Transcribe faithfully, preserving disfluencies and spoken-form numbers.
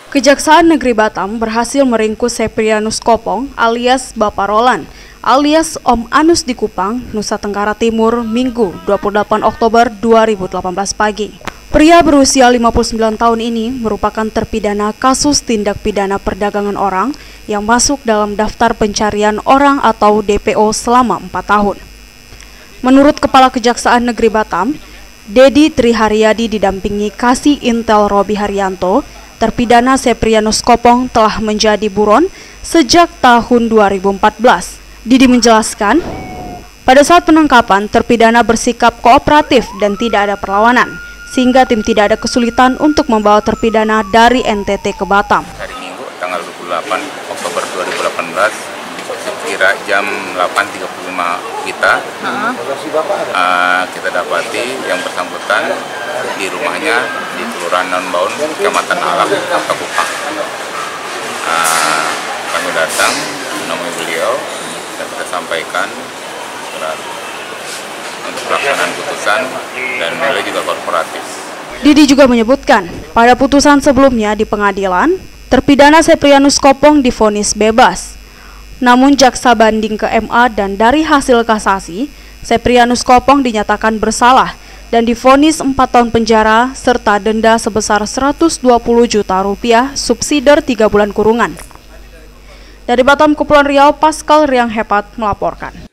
Kejaksaan Negeri Batam berhasil meringkus Seprianus Kopong alias Bapak Roland alias Om Anus di Kupang, Nusa Tenggara Timur, Minggu dua puluh delapan Oktober dua ribu delapan belas pagi. Pria berusia lima puluh sembilan tahun ini merupakan terpidana kasus tindak pidana perdagangan orang yang masuk dalam daftar pencarian orang atau D P O selama empat tahun. Menurut Kepala Kejaksaan Negeri Batam, Dedi Triharyadi didampingi Kasih Intel Robi Haryanto, terpidana Seprianus Kopong telah menjadi buron sejak tahun dua ribu empat belas. Didi menjelaskan, pada saat penangkapan terpidana bersikap kooperatif dan tidak ada perlawanan, sehingga tim tidak ada kesulitan untuk membawa terpidana dari N T T ke Batam. Hari Minggu tanggal dua puluh delapan Oktober dua ribu delapan belas, sekira jam delapan tiga puluh lima kita, uh-huh. uh, kita dapati yang bersangkutan di rumahnya di Kelurahan Nonbaun, Kecamatan Alak, Kota Kupang. Uh, kami datang menemui beliau dan kita sampaikan surat untuk pelaksanaan putusan dan beliau juga kooperatif. Didi juga menyebutkan, pada putusan sebelumnya di pengadilan, terpidana Seprianus Kopong divonis bebas. Namun jaksa banding ke M A dan dari hasil kasasi, Seprianus Kopong dinyatakan bersalah dan divonis empat tahun penjara serta denda sebesar seratus dua puluh juta rupiah subsidiar tiga bulan kurungan. Dari Batam, Kepulauan Riau, Pascal Riang Hepat melaporkan.